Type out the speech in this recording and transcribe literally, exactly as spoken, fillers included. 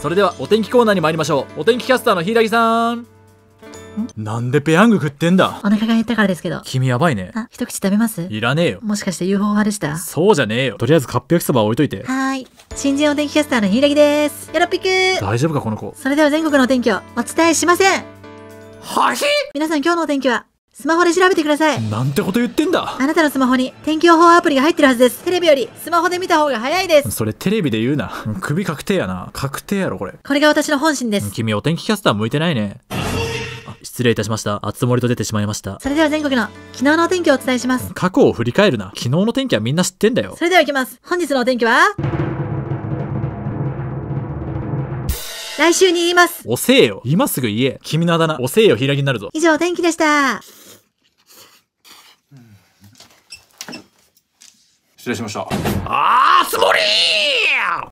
それではお天気コーナーに参りましょう。お天気キャスターの柊さん。なんでペヤング食ってんだ。 お腹が減ったからですけど。 君やばいね。 あ、一口食べます？ いらねえよ。 もしかして ユーフォー 派でした？ そうじゃねえよ。とりあえずカップ焼きそば置いといて。 はーい。新人お天気キャスターの柊です。よろぴくー。 大丈夫かこの子。 それでは全国のお天気をお伝えしません。 はひ皆さん今日のお天気はスマホで調べてください。 なんてこと言ってんだ。 あなたのスマホに天気予報アプリが入ってるはずです。テレビよりスマホで見た方が早いです。 それテレビで言うな。首確定やな。確定やろこれ。 これが私の本心です。 君お天気キャスター向いてないね。失礼いたしました。あつ森と出てしまいました。 それでは全国の昨日のお天気をお伝えします。 過去を振り返るな。昨日の天気はみんな知ってんだよ。 それでは行きます。本日のお天気は来週に言います。 遅えよ。今すぐ言え。君のあだ名遅えよ柊になるぞ。 以上お天気でした。 失礼しました。あーつ森ー